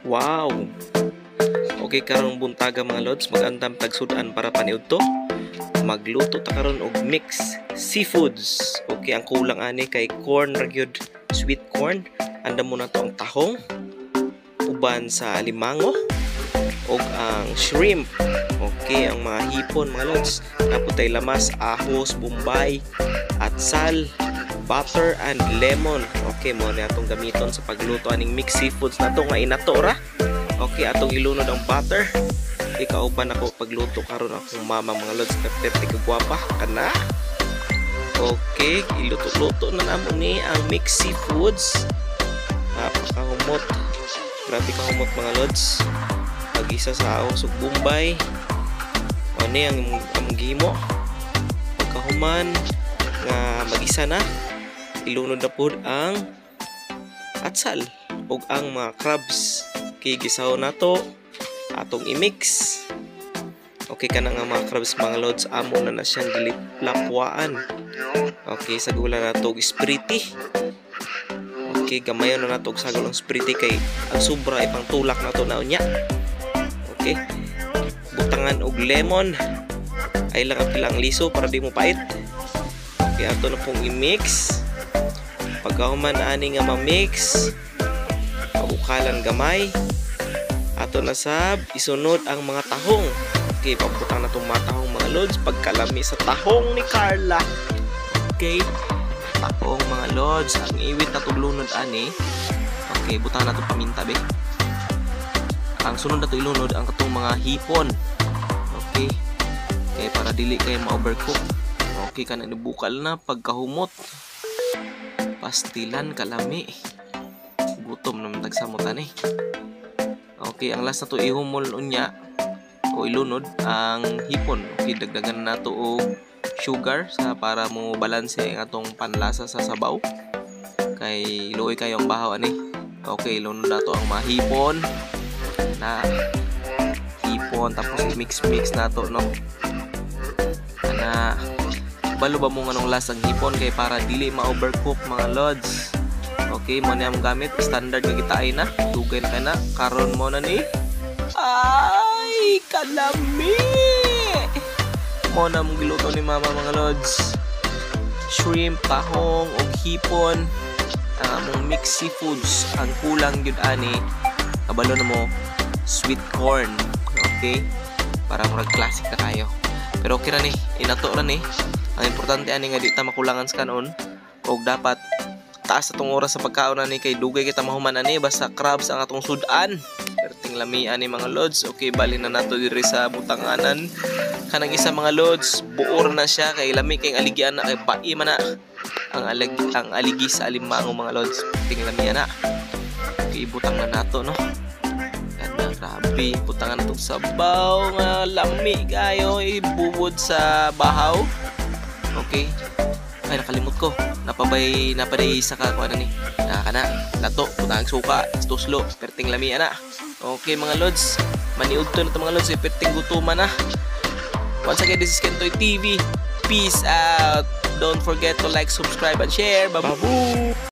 Wow! Okay, karong buntaga mga lods, mag-antam tagsudan para paniud to. Magluto ta karon og mix seafoods. Okay, ang kulang ani kay corn ra gyud, sweet corn. Anda mo na to ang tahong, uban sa alimango, og ang shrimp. Okay, ang mga hipon mga lods. Naputay lamas, ahos, bombay, atsal, butter and lemon. Okay, mo na atong gamiton sa pagluto aning mix seafoods nato nga inato ra. Okay, atong ilunod ang butter. Ikauban ako pagluto karon akong mama mga lods, kaperte ka gwapa kana. Okay, iluto-luto na namo ni ang mix seafoods. Napakahumot. Grabe ka humot mga lods. Pag-isa sa ahos ug bombay. Ano ang gimo? Pagkahuman nga mag-isa na, ilunod na po ang atsal ug ang mga crabs. Okay, gisaw na to atong i-mix. Okay, kana nga mga crabs mga lods, amo na siyang gilapwaan. Okay, sagulan na to og spriti. Okay, gamayon na to og sagol ang spriti kay ang sobra ipang tulak na to na unya. Okay, butangan og lemon. Ay lang pilang liso para di mo pait. Okay, ato na pong i-mix. Pagkahuman ani nga ma-mix, pabukalan gamay. Ato na sab isunod ang mga tahong. Okay, pabutang na itong mga tahong mga lods. Pagkalami sa tahong ni Carla. Okay, tahong mga lods. Ang iwit na tulunod ani. Okay, butang na itong paminta be. Ang sunod na ito ilunod ang katong mga hipon. Okay, okay, para dili kayo ma-overcook. Okay, kanang nibukal na pagkahumot. Pastilan kalami. Gutom naman tagsamutan eh. Okay, ang last na to ihumol unya o ilunod ang hipon. Okay, dagdagan na to og sugar sa para mo balanse ang atong panlasa sa sabaw. Kay luoy kayo ang bahaw ani. Okay, ilunod na to ang mga hipon. Tapos i-mix na to no. Ana balo ba mo nganong last ang hipon kay para dili ma-overcook mga lods. Okay, mo na ang gamit standard nga gitain na. Dugay na kana karon mo na ni. Ay, kalami. Mo na mong giluto ni mama mga lods. Shrimp, tahong ug hipon. Ang among mix seafoods. Ang kulang gyud ani kabalo na mo sweet corn. Okay, para murag classic na kayo. Pero okay ra ni, inato ra ni. Ang importante ani nga di ta makulangan sa kanon. Og dapat taas atong oras sa pagkaon ani kay dugay kita mahuman ani basta crabs ang atong sudan. Perting lami ani mga lods. Okay, bali na nato diri sa butanganan. Kanang isa mga lods, buor na siya kay lami kay aligian na kay bai man na. Ang aligi sa alimango mga lods. Perting lami ana. Okay, butang na nato no. Ganda, grabe. Butangan natong sabaw nga lami kayo ibubod sa bahaw. Okay. Ay, nakalimot ko. Napaday sa kakuha na ni. Nakakana. Lato. Putang suka. Tuslo. Perting lami ana. Okay mga lods. Maniud to na ito mga lods. Perting gutuman na. Once again, this is Kentoy TV. Peace out. Don't forget to like, subscribe, and share. Babu!